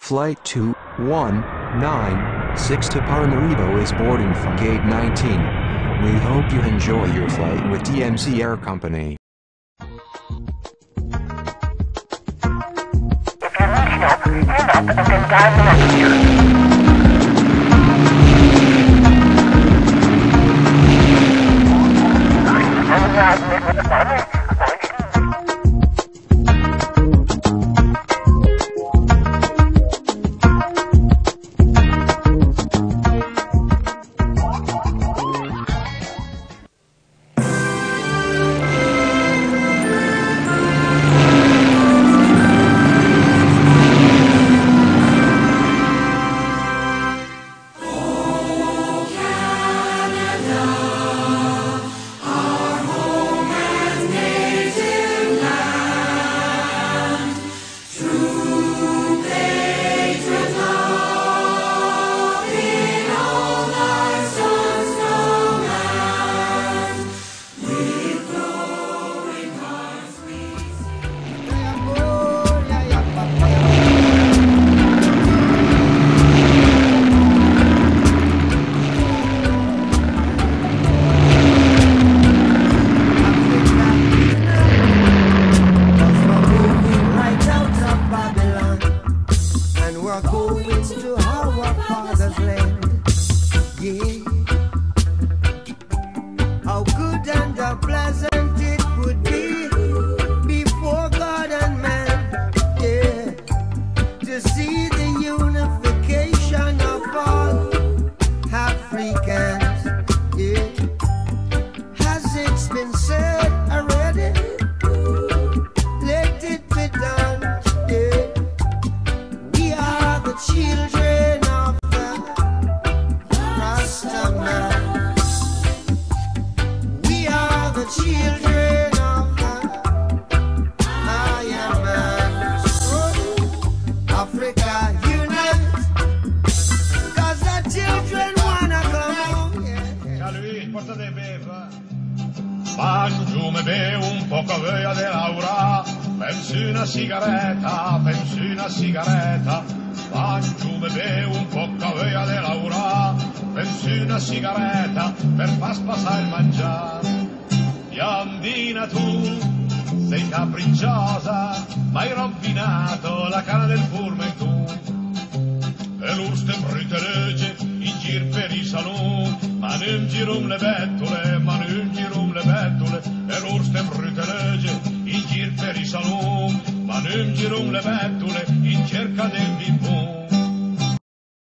Flight 2196 to Paramaribo is boarding from gate 19. We hope you enjoy your flight with DMC Air Company. If you need help, stand up and then dial the messenger. How good and how pleasant it would be before God and man, yeah, to see the unification of all Africans, yeah. Has it been said already? Let it be done, yeah. We are the children of the Rastaman. Children of the Iron Man. Oh, Africa unite, 'cause the children wanna come home. Ciao Luis, portate befa. Bangiù me be un poco via de Laura, pensi una sigaretta, Bangiù me be un poco via de Laura, pensi una sigaretta per far passare il mangiare. Biondina tu, sei capricciosa, ma hai rovinato la canna del furme tu. E l'urste brute legge, in gir per i salon, ma non girum le bettole, e l'urste brute legge, in gir per i salon, ma non girum le bettole, in cerca del bipon.